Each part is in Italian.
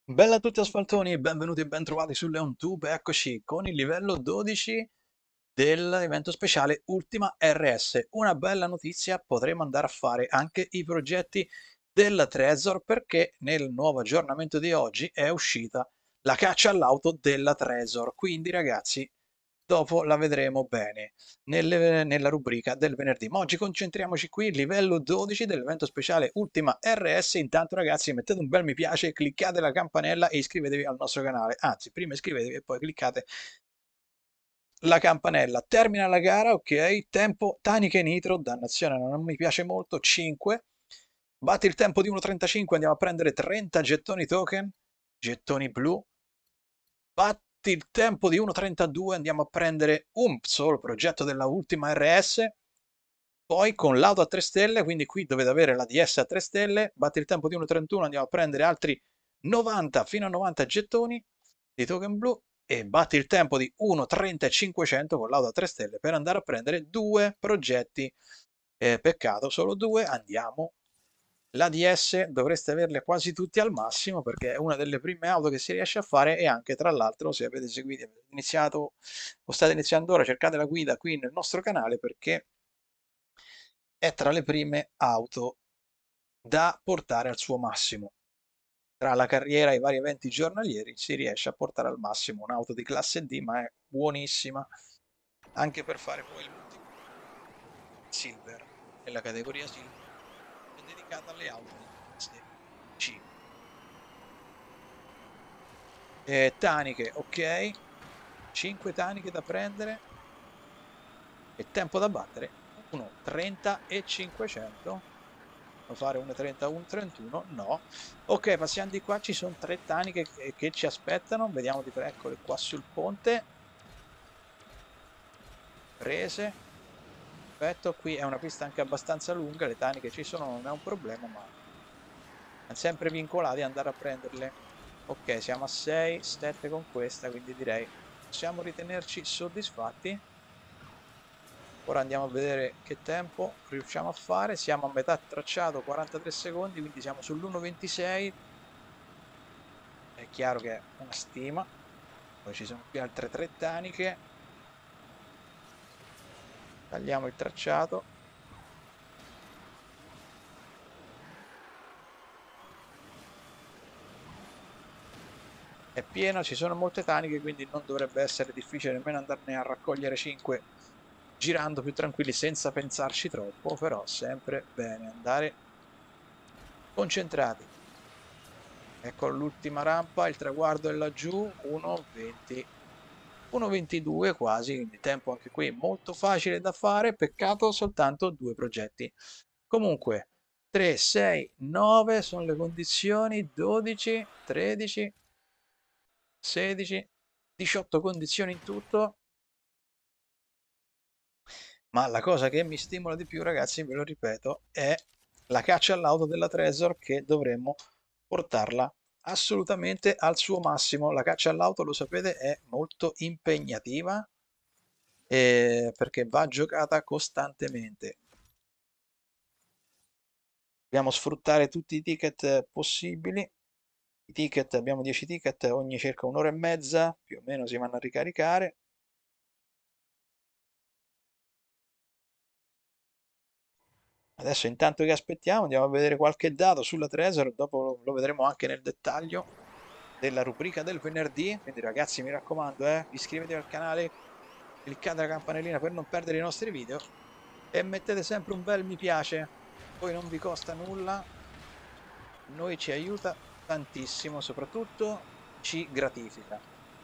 Bella a tutti asfaltoni, benvenuti e bentrovati su LeonTube, eccoci con il livello 12 dell'evento speciale Ultima RS. Una bella notizia, potremo andare a fare anche i progetti del Trezor perché nel nuovo aggiornamento di oggi è uscita la caccia all'auto della Trezor, quindi ragazzi dopo la vedremo bene nella rubrica del venerdì. Ma oggi concentriamoci qui, livello 12 dell'evento speciale Ultima RS. Intanto ragazzi mettete un bel mi piace, cliccate la campanella e iscrivetevi al nostro canale. Anzi, prima iscrivetevi e poi cliccate la campanella. Termina la gara, ok, tempo Taniche Nitro, dannazione non mi piace molto, 5. Batti il tempo di 1.35, andiamo a prendere 30 gettoni token, gettoni blu. Batti il tempo di 1.32, andiamo a prendere un solo progetto della ultima RS. Poi con l'auto a 3 stelle, quindi qui dovete avere la DS a 3 stelle. Batti il tempo di 1.31, andiamo a prendere altri 90 fino a 90 gettoni di token blu. E batti il tempo di 1.30 e 500 con l'auto a 3 stelle per andare a prendere due progetti. Peccato, solo due. Andiamo. La DS dovreste averle quasi tutti al massimo perché è una delle prime auto che si riesce a fare e anche tra l'altro se avete seguito, avete iniziato o state iniziando ora, cercate la guida qui nel nostro canale perché è tra le prime auto da portare al suo massimo. Tra la carriera e i vari eventi giornalieri si riesce a portare al massimo un'auto di classe D, ma è buonissima anche per fare poi il multiplayer. Silver, nella categoria Silver, è dedicata alle auto di classe C. Taniche, ok. 5 taniche da prendere e tempo da battere 1, 30 e 500. Fare 1,30, 1,31? No. Ok, passiamo di qua, ci sono 3 taniche che ci aspettano. Vediamo di eccole qua sul ponte. Prese. Perfetto, qui è una pista anche abbastanza lunga, le taniche ci sono, non è un problema, ma siamo sempre vincolati ad andare a prenderle. Ok, siamo a 6, 7 con questa, quindi direi possiamo ritenerci soddisfatti. Ora andiamo a vedere che tempo riusciamo a fare. Siamo a metà tracciato, 43 secondi, quindi siamo sull'1.26. È chiaro che è una stima. Poi ci sono qui altre 3 taniche. Tagliamo il tracciato. È pieno, ci sono molte taniche, quindi non dovrebbe essere difficile nemmeno andarne a raccogliere 5 girando più tranquilli senza pensarci troppo, però sempre bene andare concentrati. Ecco l'ultima rampa, il traguardo è laggiù, 1.20, 1.22 quasi, quindi tempo anche qui molto facile da fare, peccato soltanto due progetti. Comunque 3, 6, 9 sono le condizioni, 12, 13, 16, 18 condizioni in tutto, ma la cosa che mi stimola di più, ragazzi, ve lo ripeto, è la caccia all'auto della Trezor che dovremmo portarla assolutamente al suo massimo. La caccia all'auto, lo sapete, è molto impegnativa perché va giocata costantemente. Dobbiamo sfruttare tutti i ticket possibili. I ticket, abbiamo 10 ticket ogni circa un'ora e mezza, più o meno si vanno a ricaricare. Adesso intanto che aspettiamo andiamo a vedere qualche dato sulla Trezor, dopo lo vedremo anche nel dettaglio della rubrica del venerdì. Quindi ragazzi mi raccomando, iscrivetevi al canale, cliccate la campanellina per non perdere i nostri video e mettete sempre un bel mi piace. Poi non vi costa nulla, noi ci aiuta tantissimo, soprattutto ci gratifica.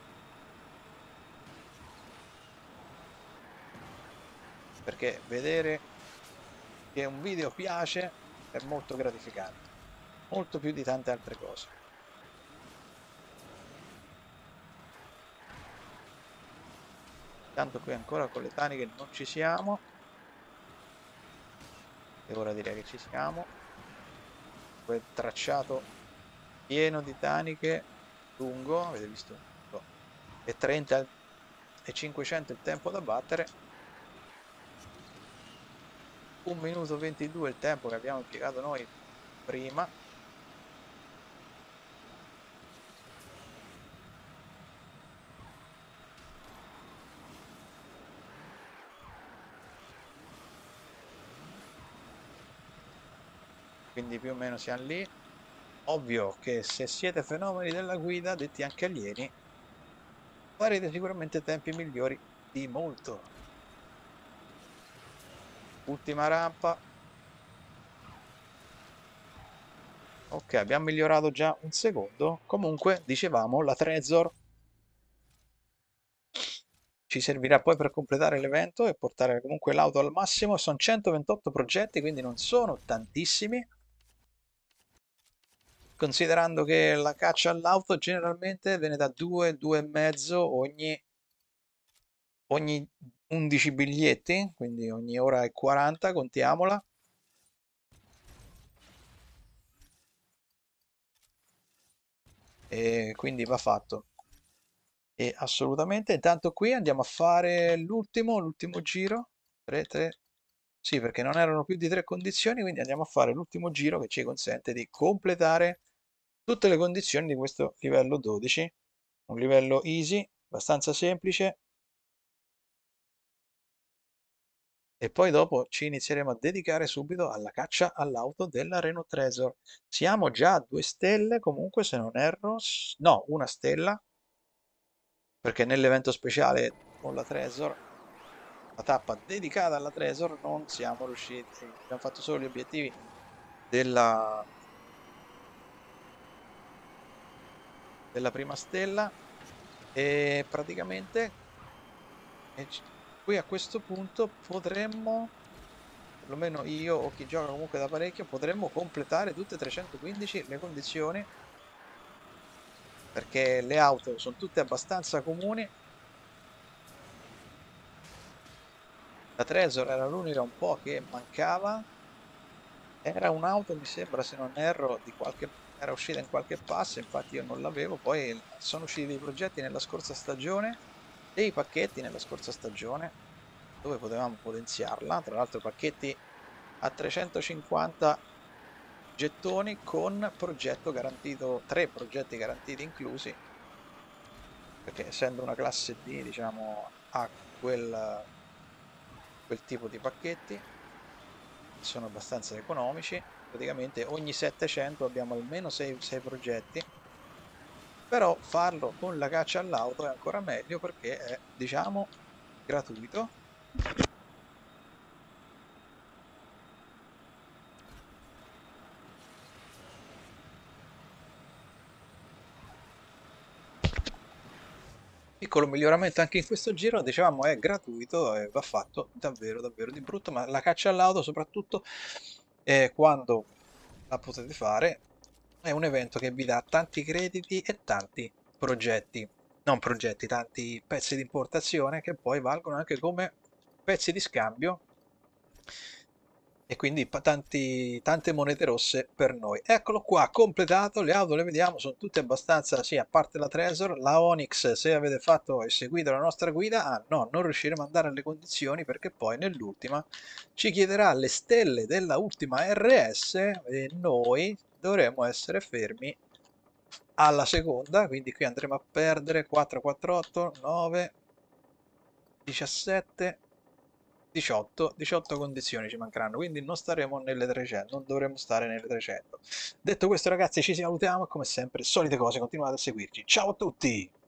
Perché vedere che un video piace è molto gratificante, molto più di tante altre cose. Tanto qui ancora con le taniche non ci siamo, e ora direi che ci siamo. Quel tracciato pieno di taniche, lungo, avete visto? E 30 e 500 il tempo da battere. 1 minuto 22 il tempo che abbiamo impiegato noi prima. quindi più o meno siamo lì. Ovvio che se siete fenomeni della guida, detti anche alieni, farete sicuramente tempi migliori di molto. Ultima rampa. Ok, abbiamo migliorato già un secondo. Comunque, dicevamo, la Trezor ci servirà poi per completare l'evento e portare comunque l'auto al massimo. Sono 128 progetti, quindi non sono tantissimi. Considerando che la caccia all'auto generalmente viene da 2, 2,5 ogni 11 biglietti, quindi ogni ora e 40, contiamola. E quindi va fatto. E assolutamente. Intanto qui andiamo a fare l'ultimo giro. 3, 3. Sì, perché non erano più di 3 condizioni, quindi andiamo a fare l'ultimo giro che ci consente di completare tutte le condizioni di questo livello 12. Un livello easy, abbastanza semplice. E poi dopo ci inizieremo a dedicare subito alla caccia all'auto della Renault Trezor. Siamo già a 2 stelle, comunque se non erro, no, 1 stella, perché nell'evento speciale con la Trezor, la tappa dedicata alla Trezor, non siamo riusciti, abbiamo fatto solo gli obiettivi della, della prima stella e praticamente qui a questo punto potremmo, perlomeno io o chi gioca comunque da parecchio, potremmo completare tutte e 315 le condizioni perché le auto sono tutte abbastanza comuni. La Trezor era l'unica un po' che mancava. Era un'auto, mi sembra, se non erro, era uscita in qualche pass, infatti io non l'avevo. Poi sono usciti dei progetti nella scorsa stagione, dei pacchetti nella scorsa stagione, dove potevamo potenziarla. Tra l'altro pacchetti a 350 gettoni con progetto garantito, 3 progetti garantiti inclusi, perché essendo una classe D, diciamo, ha quel tipo di pacchetti, sono abbastanza economici. Praticamente ogni 700 abbiamo almeno 6 progetti, però farlo con la caccia all'auto è ancora meglio perché è, diciamo, gratuito. Piccolo miglioramento anche in questo giro, dicevamo è gratuito e va fatto davvero davvero di brutto, ma la caccia all'auto soprattutto quando la potete fare è un evento che vi dà tanti crediti e tanti progetti, non progetti, tanti pezzi di importazione che poi valgono anche come pezzi di scambio e quindi tante monete rosse per noi. Eccolo qua, completato, le auto le vediamo, sono tutte abbastanza, sì, a parte la Trezor, la Onyx, se avete fatto e seguito la nostra guida, ah no, non riusciremo ad andare alle condizioni perché poi nell'ultima ci chiederà le stelle della ultima RS e noi dovremo essere fermi alla seconda, quindi qui andremo a perdere 4, 4, 8, 9, 17, 18 condizioni ci mancheranno, quindi non staremo nelle 300, non dovremo stare nelle 300. Detto questo ragazzi ci salutiamo e come sempre solite cose, continuate a seguirci. Ciao a tutti!